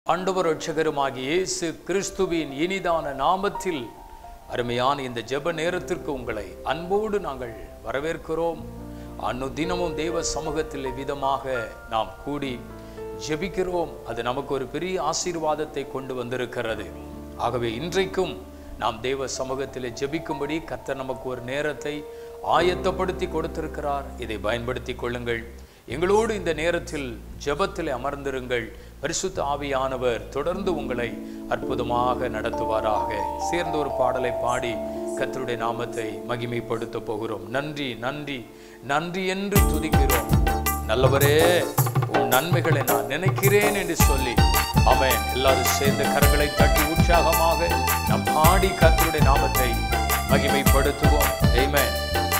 ஆண்டவர் இரட்சகருமாகிய இயேசு கிறிஸ்துவின் இனிதான நாமத்தில் அருமையான இந்த ஜெப நேரத்திற்கு உங்களை அன்போடு நாங்கள் வரவேற்கிறோம். அனுதினமும் தேவ சமூகத்தில் விதமாக நாம் கூடி ஜெபிக்கிறோம். அது நமக்கு ஒரு பெரிய ஆசீர்வாதத்தை கொண்டு வந்திருக்கிறது. ஆகவே இன்றைக்கும் நாம் தேவ சமூகத்தில் ஜெபிக்கும்படி கர்த்தர் நமக்கு ஒரு நேரத்தை ஆயத்தப்படுத்தி கொடுத்திருக்கிறார். இதை பயன்படுத்தி கொள்ளுங்கள். எங்களோடு இந்த நேரத்தில் ஜெபத்தில் அமர்ந்திருங்கள். பரிசுத்த ஆவியானவர் தொடர்ந்து உங்களை அற்புதமாக நடத்துவாராக. சேர்ந்து ஒரு பாடலை பாடி கர்த்தருடைய நாமத்தை மகிமைப்படுத்த போகிறோம். நன்றி நன்றி நன்றி என்று துதிக்கிறோம். நல்லவரே, உன் நன்மைகளை நான் நினைக்கிறேன் என்று சொல்லி ஆமென். எல்லாரும் சேர்ந்த கரங்களை தட்டி உற்சாகமாக நாம் பாடி கர்த்தருடைய நாமத்தை மகிமைப்படுத்துவோம். ஆமென்.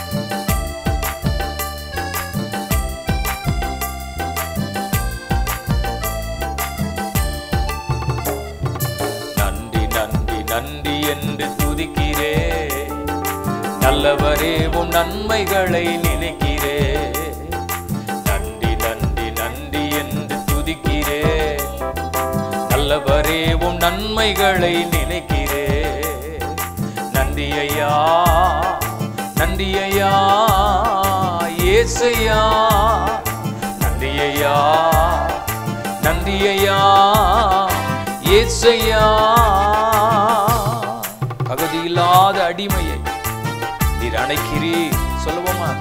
நன்றி என்று துதிக்கிறே, நல்லவரே உம் நன்மைகளை நினைக்கிறே. நன்றி நன்றி நன்றி என்று துதிக்கிறே, நல்லவரே உம் நன்மைகளை நினைக்கிறே. நன்றி ஐயா, நன்றி ஐயா இயேசையா. நன்றி ஐயா, நன்றி ஐயா இயேசையா. தகுதியில்லாத அடிமையை நீர் அணைக்கிறீர். சொல்லுவோமா?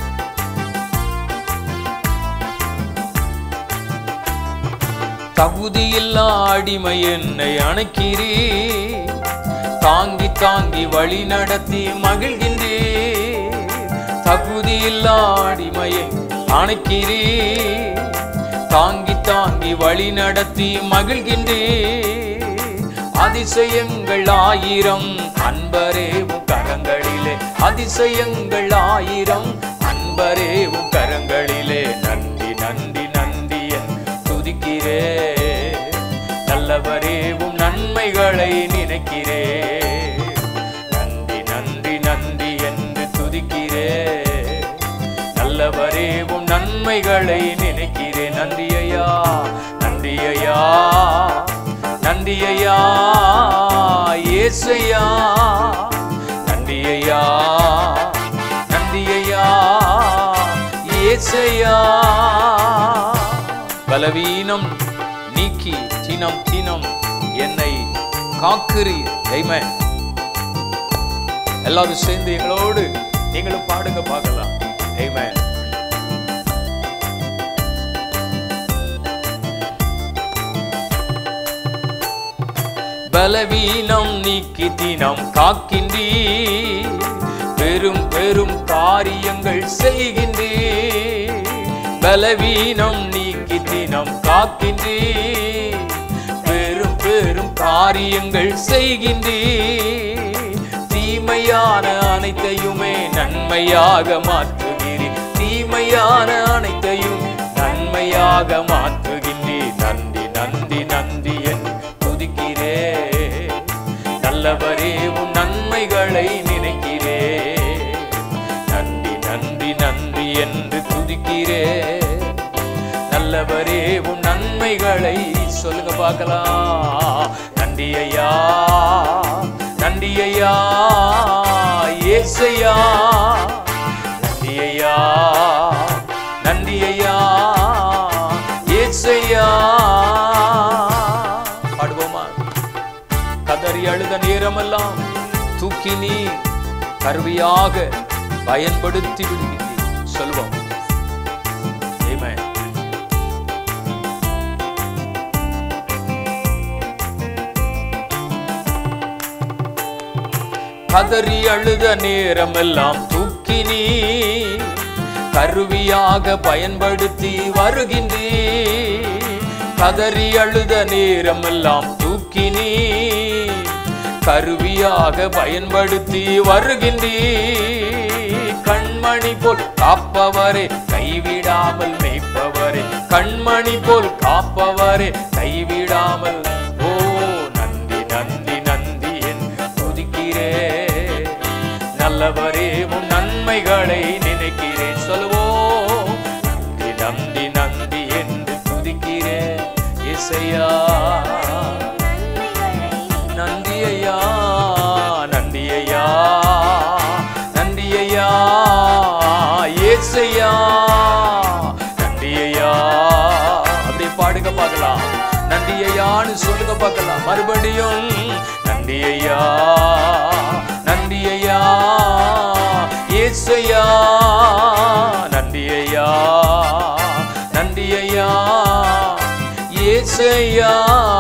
தகுதியில்லா அடிமை என்னை அணைக்கிறீர். தாங்கி தாங்கி வழி நடத்தி மகிழ்கின்றீர். தகுதியில்லா அடிமையை அணைக்கிறீர். தாங்கி தாங்கி வழி நடத்தி மகிழ்கின்றீர். அதிசயங்கள் ஆயிரம் அன்பரே உம் கரங்களிலே. அதிசயங்கள் ஆயிரம் அன்பரே உம் கரங்களிலே. நன்றி நன்றி நன்றி என்று துதிக்கிறே, நல்லவரே உம் நன்மைகளை நினைக்கிறே. நன்றி நன்றி நன்றி என்று துதிக்கிறே, நல்லவரே உம் நன்மைகளை நினைக்கிறே. நன்றி ஐயா, நன்றி ஐயா, நன்றி ஐயா இயேசையா. நன்றி ஐயா, நன்றி ஐயா இயேசையா. பலவீனம் நீக்கி தினம் தினம் என்னை காக்கிறீர். ஆமென். எல்லாரும் சேர்ந்து எங்களோடு நீங்களும் பாடுங்க பார்க்கலாம். ஆமென். பலவீனம் நீக்கி தினம் காக்கின்றீர். பெரும் பெரும் காரியங்கள் செய்கின்றீர். பலவீனம் நீக்கி தினம் காக்கின்றீர். பெரும் பெரும் காரியங்கள் செய்கின்றீர். தீமையான அனைத்தையுமே நன்மையாக மாற்றுகிறீர். தீமையான அனைத்தையும் நன்மையாக மாற்றுகின்றீர். நன்றி நன்றி நன்றி என்று துதிக்கிறே, நல்லவரே உம் நன்மைகளை நினைக்கிறே. நன்றி நன்றி நன்றி என்று துதிக்கிறே, நல்லவரே உம் நன்மைகளை சொல்லுங்க பார்க்கலாம். நன்றி ஐயா, நன்றி ஐயா இயேசையா. நன்றி ஐயா, நன்றி ஐயா இயேசையா. பாடுவோமா? கதறி அழுத நேரமெல்லாம் தூக்கி நீ கருவியாக பயன்படுத்தி விடுகிறீர். சொல்வோம். ஆமென். கதறி அழுத நேரமெல்லாம் தூக்கி நீ கருவியாக பயன்படுத்தி வருகின்றீர். கதறி அழுத நேரமெல்லாம் தூக்கி நீ கருவியாக பயன்படுத்தி வருகின்றீர். கண்மணி போல் காப்பவரே, கைவிடாமல் மேய்ப்பவரே. கண்மணி போல் காப்பவரே, கைவிடாமல். ஓ நன்றி நன்றி நன்றி என்று துதிக்கிறே, நல்லவரே உம் நன்மைகளை நினைக்கிறேன். சொல்லுவோம். நன்றி நன்றி நன்றி என்று துதிக்கிறேன் இயேசையா. ஐயான்னு சொல்லுங்க பார்க்கலாம். மறுபடியும் நன்றி ஐயா, நன்றி ஐயா இயேசையா, நன்றி ஐயா, நன்றி ஐயா இயேசையா.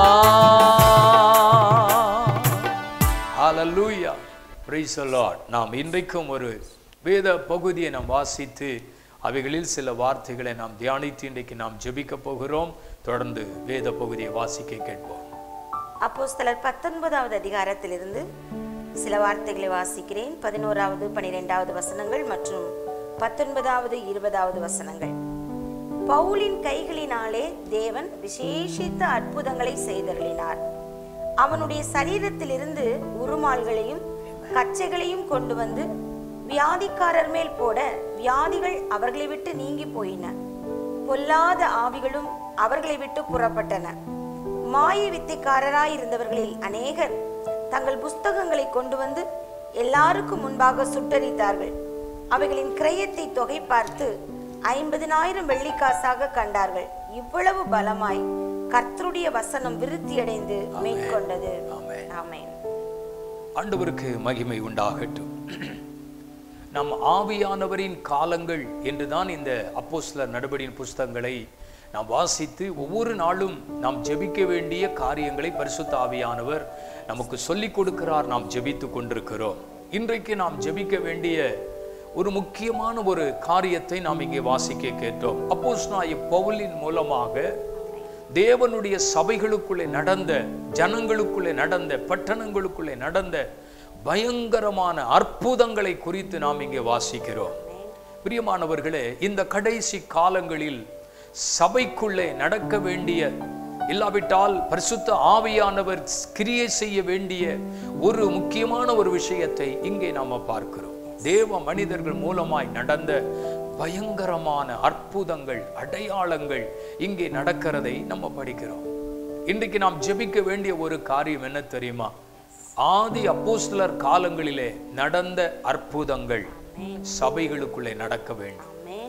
ஹல்லேலூயா, பிரைஸ் தி லார்ட். நாம் இன்றைக்கும் ஒரு வேத பகுதியை நாம் வாசித்து அவைகளில் சில வார்த்தைகளை நாம் தியானித்து இன்றைக்கு நாம் ஜெபிக்க போகிறோம். தொடர்ந்து வேத பகுதியை வாசிக்க கேட்போம். அப்போஸ்தலர் 19வது அதிகாரத்திலிருந்து சில வார்த்தைகளை வாசிக்கிறேன். 11வது 12வது வசனங்கள் மற்றும் 19வது 20வது வசனங்கள். பவுலின் கைகளினாலே தேவன் விசேஷித்த அற்புதங்களை செய்தருளினார். அவனுடைய சரீரத்திலிருந்து உருமால்களையும் கச்சைகளையும் கொண்டு வந்து வியாதிக்காரர் மேல் போட வியாதிகள் அவர்களை விட்டு நீங்கி போயின. பொல்லாத ஆவிகளும் அவர்களை விட்டு புறப்பட்டன. மாய வித்தைக்காரராய் இருந்தவர்களில் அநேகர் தங்கள் புஸ்தகங்களை கொண்டு வந்து எல்லாருக்கும் முன்பாக சுட்டரித்தார்கள். அவைகளின் கிரயத்தை தொகை பார்த்து 50,000 வெள்ளிக்காசாக கண்டார்கள். இவ்வளவு பலமாய் கர்த்தருடைய வசனம் விருத்தியடைந்து மேற்கொண்டது. ஆமென். ஆண்டவருக்கு மகிமை உண்டாகட்டும். நம் ஆவியானவரின் காலங்கள் என்றுதான் இந்த அப்போஸ்தலர் நடபடியின் புஸ்தகங்களை நாம் வாசித்து ஒவ்வொரு நாளும் நாம் ஜெபிக்க வேண்டிய காரியங்களை பரிசுத்த ஆவியானவர் நமக்கு சொல்லிக் கொடுக்கிறார். நாம் ஜெபித்து கொண்டிருக்கிறோம். இன்றைக்கு நாம் ஜெபிக்க வேண்டிய ஒரு முக்கியமான ஒரு காரியத்தை நாம் இங்கே வாசிக்க கேட்டோம். அப்போஸ்தலனாகிய பவுலின் மூலமாக தேவனுடைய சபைகளுக்குள்ளே நடந்த, ஜனங்களுக்குள்ளே நடந்த, பட்டணங்களுக்குள்ளே நடந்த பயங்கரமான அற்புதங்களை குறித்து நாம் இங்கே வாசிக்கிறோம். பிரியமானவர்களே, இந்த கடைசி காலங்களில் சபைக்குள்ளே நடக்க வேண்டிய, இல்லாவிட்டால் பரிசுத்த ஆவியானவர் கிரியை செய்ய வேண்டிய ஒரு முக்கியமான ஒரு விஷயத்தை இங்கே நாம பார்க்கிறோம். தேவ மனிதர்கள் மூலமாய் நடந்த பயங்கரமான அற்புதங்கள், அடையாளங்கள் இங்கே நடக்கிறதை நம்ம படிக்கிறோம். இன்றைக்கு நாம் ஜெபிக்க வேண்டிய ஒரு காரியம் என்ன தெரியுமா? ஆதி அப்போஸ்தலர் காலங்களிலே நடந்த அற்புதங்கள் சபைகளுக்குள்ளே நடக்க வேண்டும்.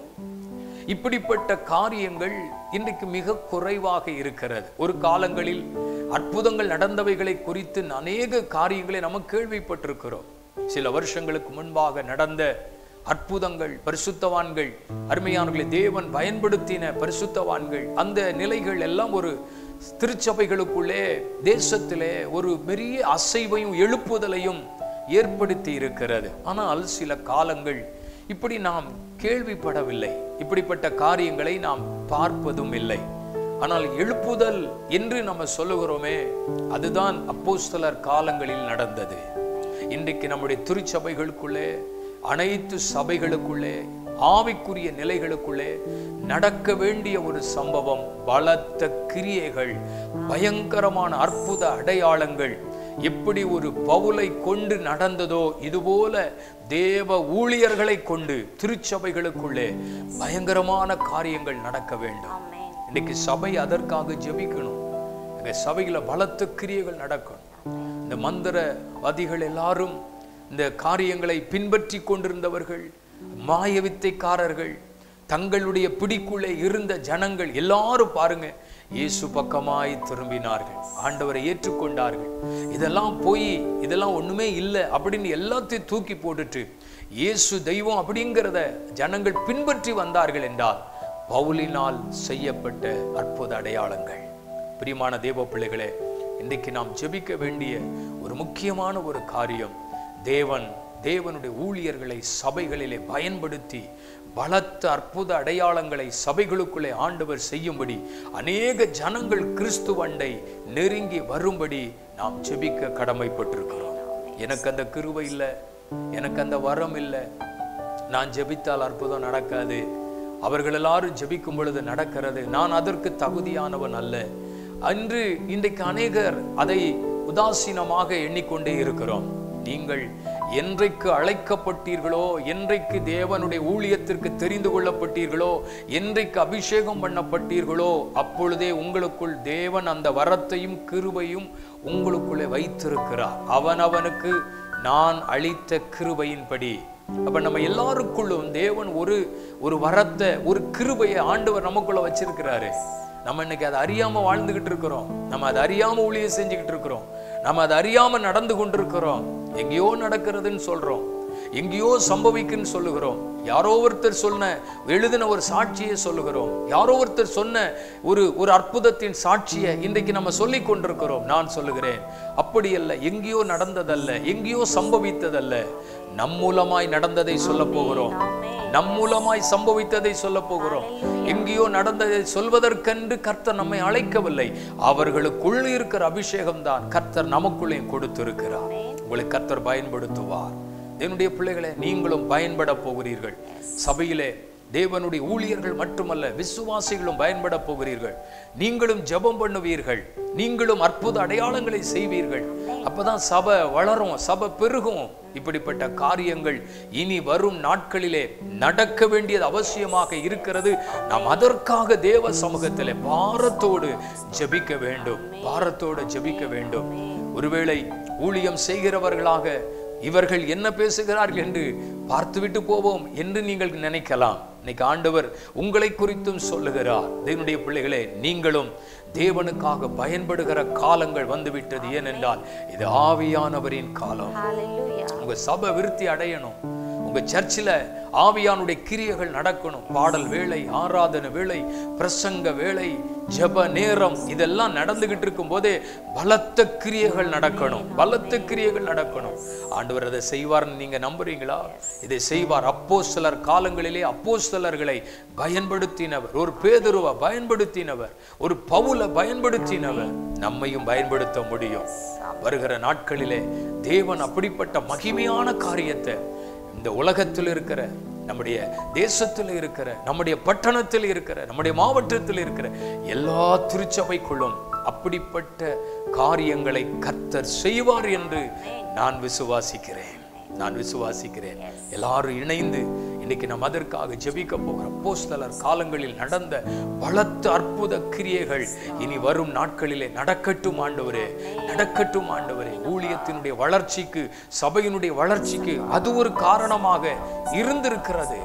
இப்படிப்பட்ட காரியங்கள் இன்றைக்கு மிக குறைவாக இருக்கிறது. ஒரு காலங்களில் அற்புதங்கள் நடந்தவைகளை குறித்து அநேக காரியங்களை நம்ம கேள்விப்பட்டிருக்கிறோம். சில வருஷங்களுக்கு முன்பாக நடந்த அற்புதங்கள், பரிசுத்தவான்கள், அருமையானவர்களை தேவன் பயன்படுத்தின பரிசுத்தவான்கள், அந்த நிலைகள் எல்லாம் ஒரு திருச்சபைகளுக்குள்ளே, தேசத்திலே ஒரு பெரிய அசைவையும் எழுப்புதலையும் ஏற்படுத்தி இருக்கிறது. ஆனால் சில காலங்கள் இப்படி நாம் கேள்விப்படவில்லை, இப்படிப்பட்ட காரியங்களை நாம் பார்ப்பதும் இல்லை. ஆனால் எழுப்புதல் என்று நம்ம சொல்லுகிறோமே, அதுதான் அப்போஸ்தலர் காலங்களில் நடந்தது. இன்றைக்கு நம்முடைய திருச்சபைகளுக்குள்ளே, அனைத்து சபைகளுக்குள்ளே, ஆவிக்குரிய நிலைகளுக்குள்ளே நடக்க வேண்டிய ஒரு சம்பவம், பலத்த கிரியைகள், பயங்கரமான அற்புத அடையாளங்கள். எப்படி ஒரு பவுலை கொண்டு நடந்ததோ இதுபோல தேவ ஊழியர்களை கொண்டு திருச்சபைகளுக்குள்ளே பயங்கரமான காரியங்கள் நடக்க வேண்டும். இன்னைக்கு சபை அதற்காக ஜெபிக்கணும். எங்க சபையில பலத்த கிரியைகள் நடக்கணும். இந்த மந்திரவாதிகள் எல்லாரும், இந்த காரியங்களை பின்பற்றி கொண்டிருந்தவர்கள், மாய வித்தைக்காரர்கள், தங்களுடைய பிடிக்குள்ளே இருந்த ஜனங்கள் எல்லாரும் பாருங்க, இயேசு பக்கமாய் திரும்பினார்கள், ஆண்டவரை ஏற்றுக்கொண்டார்கள். இதெல்லாம் போய், இதெல்லாம் ஒண்ணுமே இல்லை அப்படின்னு எல்லாத்தையும் தூக்கி போட்டுட்டு இயேசு தெய்வம் அப்படிங்கிறத ஜனங்கள் பின்பற்றி வந்தார்கள் என்றால் பவுலினால் செய்யப்பட்ட அற்புத அடையாளங்கள். பிரியமான தேவ பிள்ளைகளே, இன்றைக்கு நாம் ஜெபிக்க வேண்டிய ஒரு முக்கியமான ஒரு காரியம், தேவனுடைய ஊழியர்களை சபைகளிலே பயன்படுத்தி பலத்த அற்புத அடையாளங்களை சபைகளுக்குள்ளே ஆண்டவர் செய்யும்படி, அநேக ஜனங்கள் கிறிஸ்துவண்டை நெருங்கி வரும்படி நாம் ஜெபிக்க கடமைப்பட்டிருக்கிறோம். எனக்கு அந்த கிருபை இல்லை, எனக்கு அந்த வரம் இல்லை, நான் ஜெபித்தால் அற்புதம் நடக்காது, அவர்கள் எல்லாரும் ஜெபிக்கும் பொழுது நடக்கிறது, நான் அதற்கு தகுதியானவன் அல்ல என்று இன்றைக்கு அநேகர் அதை உதாசீனமாக எண்ணிக்கொண்டே இருக்கிறோம். நீங்கள் என்றைக்கு அழைக்கப்பட்டீர்களோ, என்றைக்கு தேவனுடைய ஊழியத்திற்கு தெரிந்து கொள்ளப்பட்டீர்களோ, என்றைக்கு அபிஷேகம் பண்ணப்பட்டீர்களோ, அப்பொழுதே உங்களுக்குள் தேவன் அந்த வரத்தையும் கிருபையும் உங்களுக்குள்ளே வைத்திருக்கிறார். அவனவனுக்கு நான் அளித்த கிருபையின்படி. அப்ப நம்ம எல்லாருக்குள்ளும் தேவன் ஒரு வரத்தை, ஒரு கிருபையை ஆண்டவர் நமக்குள்ள வச்சிருக்கிறாரு. நம்ம இன்னைக்கு அதை அறியாம வாழ்ந்துகிட்டு இருக்கிறோம். நம்ம அதை அறியாம ஊழியம் செஞ்சுக்கிட்டு இருக்கிறோம். நம்ம அதை அறியாம நடந்து கொண்டிருக்கிறோம். எங்கேயோ நடக்கிறதுன்னு சொல்றோம், எங்கேயோ சம்பவிக்குன்னு சொல்லுகிறோம். யாரோ ஒருத்தர் சொன்ன எழுதின ஒரு சாட்சியை சொல்லுகிறோம். யாரோ ஒருத்தர் சொன்ன ஒரு அற்புதத்தின் சாட்சியை இன்றைக்கு நம்ம சொல்லி கொண்டிருக்கிறோம். நான் சொல்லுகிறேன், அப்படி அல்ல. எங்கேயோ நடந்ததல்ல, எங்கேயோ சம்பவித்ததல்ல. நம் மூலமாய் நடந்ததை சொல்ல போகிறோம். நம் மூலமாய் சம்பவித்ததை சொல்ல போகிறோம். எங்கேயோ நடந்ததை சொல்வதற்கென்று கர்த்தர் நம்மை அழைக்கவில்லை. அவர்களுக்குள் இருக்கிற அபிஷேகம் தான் கர்த்தர் நமக்குள்ளே கொடுத்திருக்கிறார். உங்களை கர்த்தர் பயன்படுத்துவார். என்னுடைய பிள்ளைகளே, நீங்களும் பயன்பட போகிறீர்கள். சபையிலே தேவனுடைய ஊழியர்கள் மட்டுமல்ல, விசுவாசிகளும் பயன்பட போகிறீர்கள். நீங்களும் ஜெபம் பண்ணுவீர்கள், நீங்களும் அற்புத அடையாளங்களை செய்வீர்கள். அப்பதான் சபை வளரும், சபை பெருகும். இப்படிப்பட்ட காரியங்கள் இனி வரும் நாட்களிலே நடக்க வேண்டியது அவசியமாக இருக்கிறது. நாம் அதற்காக தேவ சமூகத்திலே பாரத்தோடு ஜெபிக்க வேண்டும், பாரத்தோடு ஜெபிக்க வேண்டும். ஒருவேளை ஊழியம் செய்கிறவர்களாக இவர்கள் என்ன பேசுகிறார்கள் என்று பார்த்துவிட்டு போவோம் என்று நீங்கள் நினைக்கலாம். இன்னைக்கு ஆண்டவர் உங்களை குறித்தும் சொல்லுகிறார். தேவனுடைய பிள்ளைகளே, நீங்களும் தேவனுக்காக பயன்படுகிற காலங்கள் வந்துவிட்டது. ஏனென்றால் இது ஆவியானவரின் காலம். உங்க சபை விருத்தி அடையணும். உங்க சர்ச்சில் ஆவியானுடைய கிரியைகள் நடக்கணும். பாடல் வேளை, ஆராதனை வேளை, பிரசங்க வேளை, ஜெப நேரம், இதெல்லாம் நடந்துகிட்டு இருக்கும் போதே பலத்த கிரியைகள் நடக்கணும். பலத்த கிரியைகள் நடக்கணும். ஆண்டவர் அதை செய்வார்னு நீங்க நம்புறீங்களா? இதை செய்வார். அப்போஸ்தலர் காலங்களிலே அப்போஸ்தலர்களை பயன்படுத்தினவர், ஒரு பேதுருவை பயன்படுத்தினவர், ஒரு பவுலை பயன்படுத்தினவர். நம்மையும் பயன்படுத்த முடியும். வருகிற நாட்களிலே தேவன் அப்படிப்பட்ட மகிமையான காரியத்தை இந்த உலகத்தில் இருக்கிற, நம்முடைய தேசத்தில் இருக்கிற, நம்முடைய பட்டணத்தில் இருக்கிற, நம்முடைய மாவட்டத்தில் இருக்கிற எல்லா திருச்சபைக்குள்ளும் அப்படிப்பட்ட காரியங்களை கர்த்தர் செய்வார் என்று நான் விசுவாசிக்கிறேன். எல்லாரும் இணைந்து இன்னைக்கு நாம் அதற்காக ஜெபிக்க போகிறோம். அப்போஸ்தலர் காலங்களில் நடந்த பலத்த அற்புத கிரியைகள் இனி வரும் நாட்களிலே நடக்கட்டும் ஆண்டவரே, நடக்கட்டும் ஆண்டவரே. ஊழியத்தினுடைய வளர்ச்சிக்கு, சபையினுடைய வளர்ச்சிக்கு அது ஒரு காரணமாக இருந்திருக்கிறது.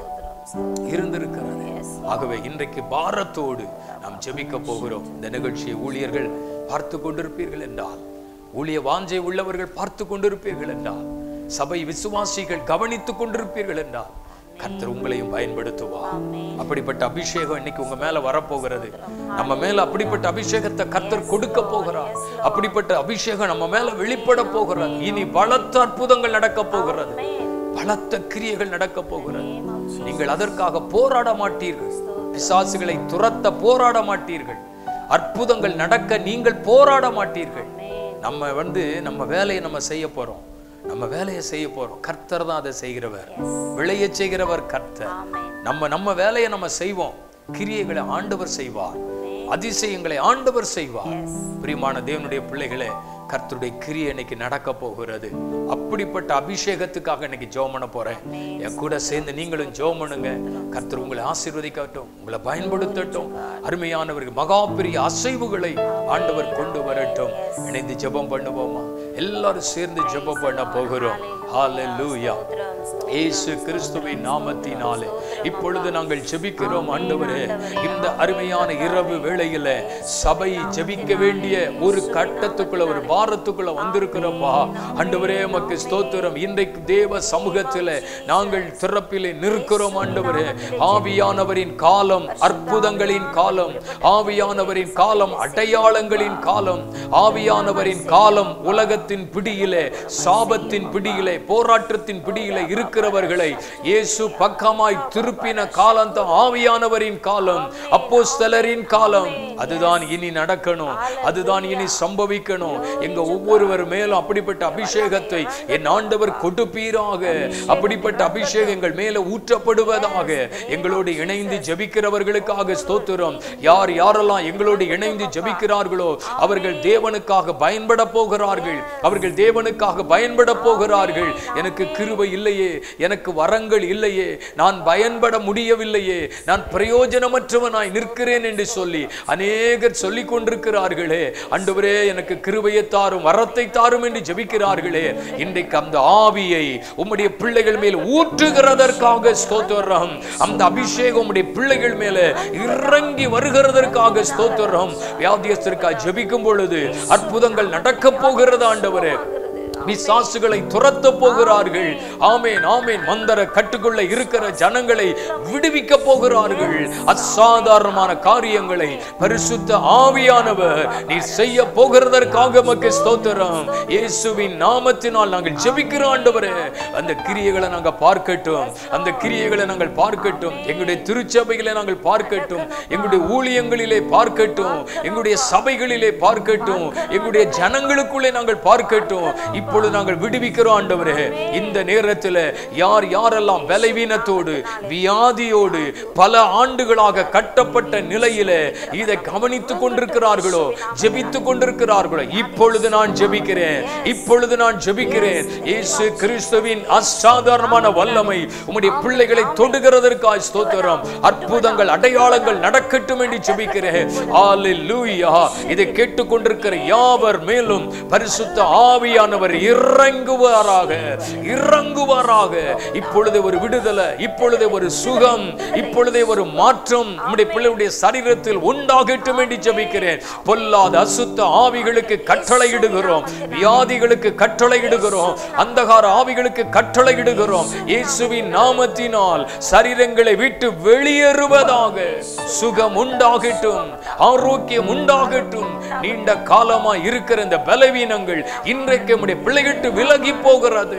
ஆகவே இன்றைக்கு பாரத்தோடு நாம் ஜெபிக்க போகிறோம். இந்த நிகழ்ச்சியை ஊழியர்கள் பார்த்து கொண்டிருப்பீர்கள் என்றால், ஊழிய வாஞ்சை உள்ளவர்கள் பார்த்து கொண்டிருப்பீர்கள் என்றால், சபை விசுவாசிகள் கவனித்துக் கொண்டிருப்பீர்கள் என்றால், கர்த்தர் உங்களையும் பயன்படுத்துவார். அப்படிப்பட்ட அபிஷேகம் இன்னைக்கு உங்க மேல வரப்போகிறது. நம்ம மேல அப்படிப்பட்ட அபிஷேகத்தை கர்த்தர் கொடுக்க போகிறார். அப்படிப்பட்ட அபிஷேகம் நம்ம மேல வெளிப்பட போகிறது. இனி பலத்த அற்புதங்கள் நடக்க போகிறது, பலத்த கிரியைகள் நடக்க போகிறது. நீங்கள் அதற்காக போராட மாட்டீர்கள். பிசாசுகளை துரத்த போராட மாட்டீர்கள். அற்புதங்கள் நடக்க நீங்கள் போராட மாட்டீர்கள். நம்ம வேலையை நம்ம செய்ய போறோம். கர்த்தர் தான் அதை செய்கிறவர், விளைய செய்கிறவர் கர்த்தர். நம்ம வேலையை நம்ம செய்வோம். கிரியைகளை ஆண்டவர் செய்வார், அதிசயங்களை ஆண்டவர் செய்வார். பிரியமான தேவனுடைய பிள்ளைகளே, கர்த்தருடைய கிரியை இன்னைக்கு நடக்க போகிறது. அப்படிப்பட்ட அபிஷேகத்துக்காக இன்னைக்கு ஜெபம் பண்ண போறேன். என் கூட சேர்ந்து நீங்களும் ஜெபம் பண்ணுங்க. கர்த்தர் உங்களை ஆசீர்வதிக்கட்டும், உங்களை பயன்படுத்தட்டும். அருமையானவர்கள் மகா பெரிய அசைவுகளை ஆண்டவர் கொண்டு வரட்டும். இணைந்து ஜெபம் பண்ணுவோமா? எல்லாரும் சேர்ந்து ஜெபம் பண்ண போகிறோம். ஹல்லேலூயா. இயேசு கிறிஸ்துவின் நாமத்தினாலே இப்பொழுது நாங்கள் ஜெபிக்கிறோம். ஆண்டவரே, இந்த அருமையான இரவு வேளையில சபை ஜெபிக்க வேண்டிய ஒரு கட்டத்துக்குள்ள, ஒரு பாரத்துக்குள்ள வந்திருக்கிறோம்ப்பா. ஆண்டவரே, உமக்கு ஸ்தோத்திரம். இன்றைக்கு தேவ சமூகத்தில நாங்கள் திறப்பிலே நிற்கிறோம். ஆண்டவரே, ஆவியானவரின் காலம், அற்புதங்களின் காலம், ஆவியானவரின் காலம், அடையாளங்களின் காலம், ஆவியானவரின் காலம். உலகத்தின் பிடியிலே, சாபத்தின் பிடியிலே, போராட்டத்தின் பிடியிலே இருக்கிறவர்களை இயேசு பக்கமாய் திருப்பின காலம் தான் ஆவியானவரின் காலம், அப்போஸ்தலரின் காலம். அதுதான் இனி நடக்கணும், அதுதான் இனி சம்பவிக்கணும். எங்க ஒவ்வொருவர் மேலும் அப்படிப்பட்ட அபிஷேகத்தை என் ஆண்டவர் கொடுப்பீராக. அப்படிப்பட்ட அபிஷேகங்கள் மேல ஊற்றப்படுவதாக. எங்களோடு இணைந்து ஜெபிக்கிறவர்களுக்காக ஸ்தோத்திரம். யாரெல்லாம் எங்களோடு இணைந்து ஜெபிக்கிறார்களோ அவர்கள் தேவனுக்காக பயன்பட போகிறார்கள். அவர்கள் தேவனுக்காக பயன்பட போகிறார்கள். எனக்கு கிருபை இல்லையே, இல்லையே, எனக்கு வரங்கள் இல்லையே, நான் பயன்பட முடியவில்லையே, நான் பிரயோஜனமற்றவனாய் நிற்கிறேன் என்று சொல்லி அநேகர் சொல்லிக் கொண்டிருக்கிறார்களே. ஆண்டவரே எனக்கு கிருபையை தாரும், வரத்தை தாரும் என்று ஜெபிக்கிறார்களே. இன்றைக்கு அந்த ஆவியை உம்முடைய பிள்ளைகள் மேல் ஊற்றுகிறதற்காக ஸ்தோத்திரம். அந்த அபிஷேகம் உம்முடைய பிள்ளைகள் மேல இறங்கி வருகிறதற்காக ஸ்தோத்திரம். வியாதியஸ்தருக்காக ஜெபிக்கும் பொழுது அற்புதங்கள் நடக்க போகிறது ஆண்டவரே. பிசாசுகளை துரத்த போகிறார்கள். ஆமேன் ஆமேன். மந்தர கட்டுக்குள்ள இருக்கிற ஜனங்களை விடுவிக்க போகிறார்கள். அசாதாரணமான காரியங்களை பரிசுத்த ஆவியானவர் நீர் செய்ய போகிறதற்காக உமக்கு ஸ்தோத்திரம். இயேசுவின் நாமத்தினால் நாங்கள் ஜெபிக்கிறோம் ஆண்டவரே. அந்த கிரியைகளை நாங்கள் பார்க்கட்டும், அந்த கிரியைகளை நாங்கள் பார்க்கட்டும். எங்களுடைய திருச்சபைகளை நாங்கள் பார்க்கட்டும், எங்களுடைய ஊழியங்களிலே பார்க்கட்டும், எங்களுடைய சபைகளிலே பார்க்கட்டும், எங்களுடைய ஜனங்களுக்குள்ளே நாங்கள் பார்க்கட்டும். இப்பொழுது நாங்கள் விடுவிக்கிறோம் ஆண்டவரே. இந்த நேரத்தில் யார் யாரெல்லாம் பலவீனத்தோடு வியாதியோடு பல ஆண்டுகளாக கட்டப்பட்ட நிலையிலே இதை கவனித்துக் கொண்டிருக்கிறார்களோ, ஜெபித்துக் கொண்டிருக்கிறார்களோ, இப்பொழுது நான் ஜெபிக்கிறேன், இப்பொழுது நான் ஜெபிக்கிறேன். இயேசு கிறிஸ்துவின் அசாதாரணமான வல்லமை உம்முடைய பிள்ளைகளை தொடுகிறதற்காக ஸ்தோத்திரம். அற்புதங்கள் அடையாளங்கள் நடக்கட்டும் என்று ஜெபிக்கிறேன். ஹல்லேலூயா. இதை கேட்டுக்கொண்டிருக்கிற யாவர் மேலும் பரிசுத்த ஆவியானவர் இறங்குவாராக, இறங்குவாராக. இப்பொழுது ஒரு விடுதலை, இப்பொழுது ஒரு சுகம், இப்பொழுதே ஒரு மாற்றம் நம்முடைய பிள்ளையுடைய சரீரத்தில் உண்டாகட்டும் என்று ஜெபிக்கிறேன். பொல்லாத அசுத்த ஆவிகளுக்கு கட்டளையிடுகிறோம், வியாதிகளுக்கு கட்டளையிடுகிறோம், அந்தகார ஆவிகளுக்கு கட்டளையிடுகிறோம். இயேசுவின் நாமத்தினால் சரீரங்களை விட்டு வெளியேறுவதாக. சுகம் உண்டாகட்டும், ஆரோக்கியம் உண்டாகட்டும். நீண்ட காலமா இருக்கிற இந்த பலவீனங்கள் இன்றைக்கு நம்முடைய பிள்ளைகிட்டு விலகி போகிறது.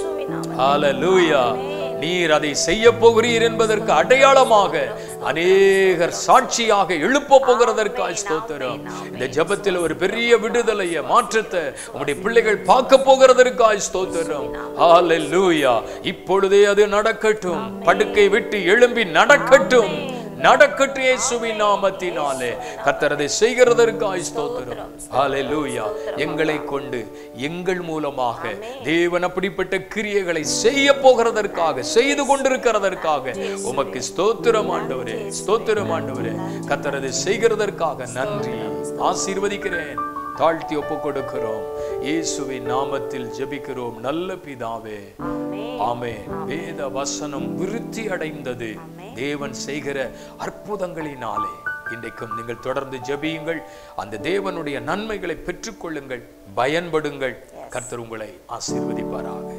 ஹல்லேலூயா. நீர் அதை செய்ய போகிறீர் என்பதற்கு அடையாளமாக அநேகர் சாட்சியாக எழுப்ப போகிறதற்காக ஸ்தோத்திரம். இந்த ஜெபத்தில் ஒரு பெரிய விடுதலையை, மாற்றத்தை உம்முடைய பிள்ளைகள் பார்க்க போகிறதற்காக ஸ்தோத்திரம். ஹல்லேலூயா. இப்பொழுதே அது நடக்கட்டும், படுக்கை விட்டு எழும்பி நடக்கட்டும், நடக்கட்டும் இயேசுவின் நாமத்தினாலே. கர்த்தர் அதை செய்கிறதற்காக ஸ்தோத்திரம். ஹல்லேலூயா. எங்களை கொண்டு எங்கள் மூலமாக தேவன் அப்படிப்பட்ட கிரியைகளை செய்ய போகிறதற்காக, செய்து கொண்டிருக்கிறதற்காக உமக்கு ஸ்தோத்திரம் ஆண்டவரே, ஸ்தோத்திரம் ஆண்டவரே. கர்த்தர் அதை செய்கிறதற்காக நன்றி. ஆசீர்வதிக்கிறேன், தாழ்த்தி ஒப்புக் கொடுக்கிறோம். இயேசுவின் நாமத்தில் ஜெபிக்கிறோம் நல்ல பிதாவே, ஆமென். வேத வசனம் விருத்தி அடைந்தது தேவன் செய்கிற அற்புதங்களினாலே. இன்றைக்கும் நீங்கள் தொடர்ந்து ஜெபியுங்கள், அந்த தேவனுடைய நன்மைகளை பெற்றுக்கொள்ளுங்கள், பயன்படுங்கள். கர்த்தர் உங்களை ஆசீர்வதிப்பாராக.